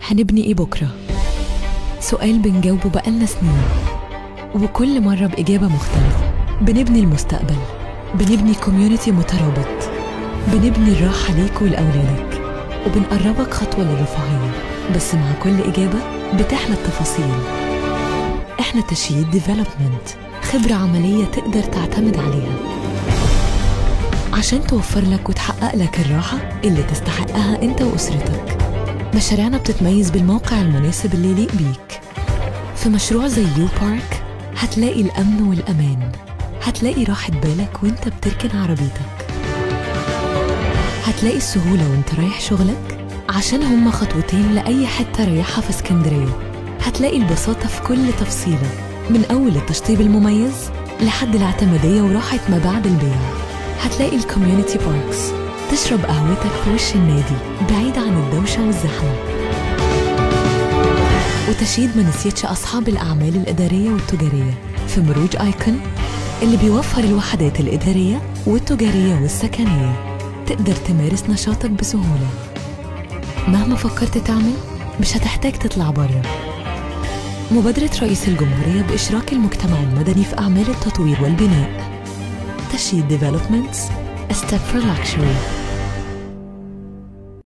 هنبني إيه بكرة؟ سؤال بنجاوبه بقالنا سنين، وكل مرة بإجابة مختلفة. بنبني المستقبل، بنبني كوميونيتي مترابط، بنبني الراحة ليك ولأولادك، وبنقربك خطوة للرفاهية. بس مع كل إجابة بتحلى التفاصيل. إحنا تشييد ديفلوبمنت، خبرة عملية تقدر تعتمد عليها عشان توفر لك وتحقق لك الراحة اللي تستحقها أنت وأسرتك. مشاريعنا بتتميز بالموقع المناسب اللي يليق بيك. في مشروع زي يو بارك هتلاقي الأمن والأمان، هتلاقي راحة بالك وانت بتركن عربيتك، هتلاقي السهولة وانت رايح شغلك عشان هما خطوتين لأي حتة رايحة في اسكندرية. هتلاقي البساطة في كل تفصيلة، من أول التشطيب المميز لحد الاعتمادية وراحة ما بعد البيع. هتلاقي الكوميونيتي باركس، تشرب قهوتك في وش النادي بعيد عن الدوشة والزحمة. وتشييد ما نسيتش أصحاب الأعمال الإدارية والتجارية في مروج آيكون اللي بيوفر الوحدات الإدارية والتجارية والسكنية. تقدر تمارس نشاطك بسهولة. مهما فكرت تعمل مش هتحتاج تطلع بره. مبادرة رئيس الجمهورية بإشراك المجتمع المدني في أعمال التطوير والبناء. تشييد Developments, a step for luxury.